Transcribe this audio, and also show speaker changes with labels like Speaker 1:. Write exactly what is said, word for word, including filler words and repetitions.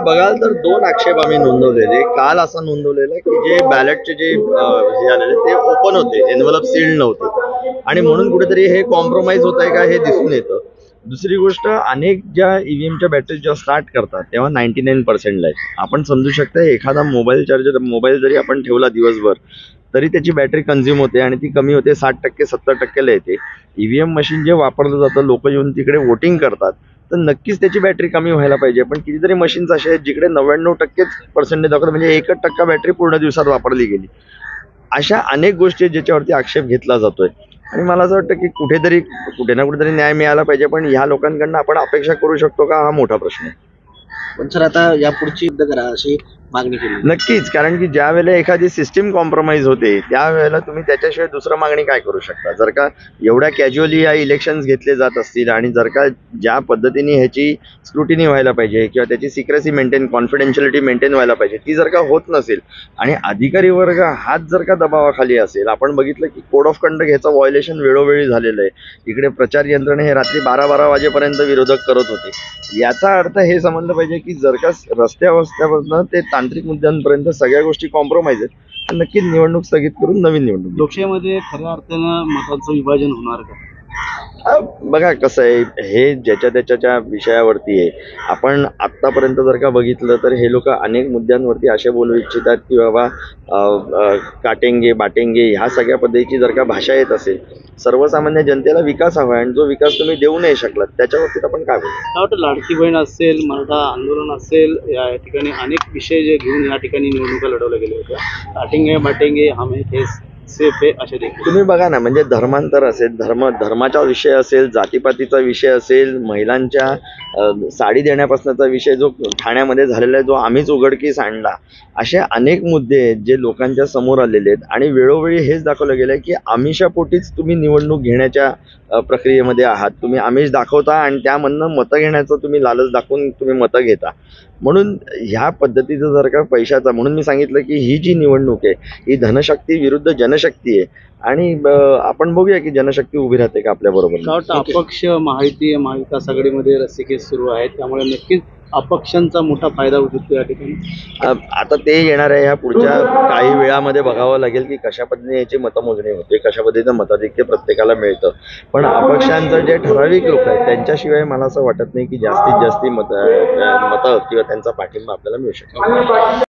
Speaker 1: बघाल तर दोन आक्षेप आम्ही नोंदवलेले. काल असा नोंदवलेला की जे बॅलेटचे जे हे आलेले ते ओपन होते, एनव्हलप सील्ड नव्हते आणि म्हणून कुठेतरी हे कॉम्प्रोमाइज होत आहे का हे दिसून येतं. दुसरी गोष्ट, अनेक ज्या ईव्हीएमच्या बॅटरी जेव्हा स्टार्ट करतात तेव्हा नाईन्टी नाईन पर्सेंटला आहे. आपण समजू शकता एखादा मोबाईल चार्जर मोबाईल जरी आपण ठेवला दिवसभर तरी त्याची बॅटरी कन्झ्युम होते आणि ती कमी होते, साठ टक्के सत्तर टक्केला येते. ईव्हीएम मशीन जे वापरलं जातं, लोक येऊन तिकडे वोटिंग करतात, तर नक्कीच त्याची बॅटरी कमी व्हायला पाहिजे. पण कितीतरी मशीन्स असे आहेत जिकडे नव्याण्णव टक्केच पर्सेंटेज दाखवतात, म्हणजे एकच टक्का बॅटरी पूर्ण दिवसात वापरली गेली. अशा अनेक गोष्टी ज्याच्यावरती आक्षेप घेतला जातोय आणि मला असं वाटतं की कुठेतरी कुठे ना कुठेतरी न्याय मिळाला पाहिजे. पण ह्या लोकांकडनं आपण अपेक्षा करू शकतो का, हा मोठा प्रश्न आहे.
Speaker 2: पण सर आता यापुढची युद्ध करा अशी मागणी केली.
Speaker 1: नक्कीच, कारण की ज्या वेळेला एखादी सिस्टीम कॉम्प्रोमाइज होते त्यावेळेला तुम्ही त्याच्याशिवाय दुसरं मागणी काय करू शकता. जर का एवढ्या कॅज्युअली या इलेक्शन्स घेतले जात असतील आणि जर का ज्या पद्धतीने ह्याची स्क्रुटिनी व्हायला पाहिजे किंवा त्याची सिक्रेसी मेंटेन, कॉन्फिडेन्शियलिटी मेंटेन व्हायला पाहिजे, ती जर का होत नसेल आणि अधिकारी वर्ग हाच जर का दबावाखाली असेल. आपण बघितलं की कोड ऑफ कंडक्ट ह्याचं व्हायोलेशन वेळोवेळी झालेलं आहे. इकडे प्रचार यंत्रणा हे रात्री बारा बारा वाजेपर्यंत विरोधक करत होते. याचा अर्थ हे समजलं पाहिजे की जर का रस्त्यावस्त्यापासून ते तांत्रिक मुद्द्यांपर्यंत सगळ्या गोष्टी कॉम्प्रोमाइज आहेत, तर नक्कीच निवडणूक स्थगित करून नवीन निवडणूक.
Speaker 2: लोकशाहीमध्ये खऱ्या अर्थानं मतांचं विभाजन होणार का?
Speaker 1: बघा कसं आहे, हे ज्याच्या त्याच्याच्या विषयावरती आहे. आपण आत्तापर्यंत जर का बघितलं तर हे लोक अनेक मुद्द्यांवरती असे बोलू इच्छितात की बाबा काटेंगे बाटेंगे ह्या सगळ्या पद्धतीची जर का भाषा येत असेल. सर्वसामान्य जनतेला विकास हवा आणि जो विकास तुम्ही देऊ नाही शकलात त्याच्यावरती आपण काय बोलू.
Speaker 2: वाटतं लाडकी बहीण असेल, मराठा आंदोलन असेल, या ठिकाणी अनेक विषय जे घेऊन या ठिकाणी निवडणुका लढवल्या गेल्या होत्या. काटेंगे बाटेंगे हम एक केस सेफ आहे असे देखील
Speaker 1: तुम्ही बघा ना, म्हणजे धर्मांतर असेल, धर्म धर्माचा विषय असेल, जातीपातीचा विषय असेल, महिलांच्या साडी देण्यापासूनचा विषय जो ठाण्यामध्ये झालेला आहे, जो आम्हीच उघडकीस आणला, असे अनेक मुद्दे आहेत जे लोकांच्या समोर आलेले आहेत. आणि वेळोवेळी हेच दाखवलं गेलं की आमिषापोटीच तुम्ही निवडणूक घेण्याच्या प्रक्रियेमध्ये आहात. तुम्ही आमिष दाखवता आणि त्यामधनं मतं घेण्याचं तुम्ही लालच दाखवून तुम्ही मतं घेता. म्हणून ह्या पद्धतीचं जर का पैशाचा, म्हणून मी सांगितलं की ही जी निवडणूक आहे ही धनशक्ती विरुद्ध जनशक्ती आहे आणि आपण बघूया की जनशक्ती उभी राहते का आपल्याबरोबर.
Speaker 2: अपक्ष महायुती महाविकास आघाडीमध्ये रस्सीखेच सुरू आहे, त्यामुळे नक्कीच अपक्षांचा मोठा फायदा होऊ शकतो या ठिकाणी.
Speaker 1: आता ते येणार आहे, ह्या पुढच्या काही वेळामध्ये बघावं लागेल की कशा पद्धतीने याची मतमोजणी होते, कशा पद्धतीनं मताधिक्य प्रत्येकाला मिळतं. पण अपक्षांचं जे ठराविक लोक आहेत त्यांच्याशिवाय मला असं वाटत नाही की जास्तीत जास्त मत मतं किंवा त्यांचा पाठिंबा आपल्याला मिळू शकतो.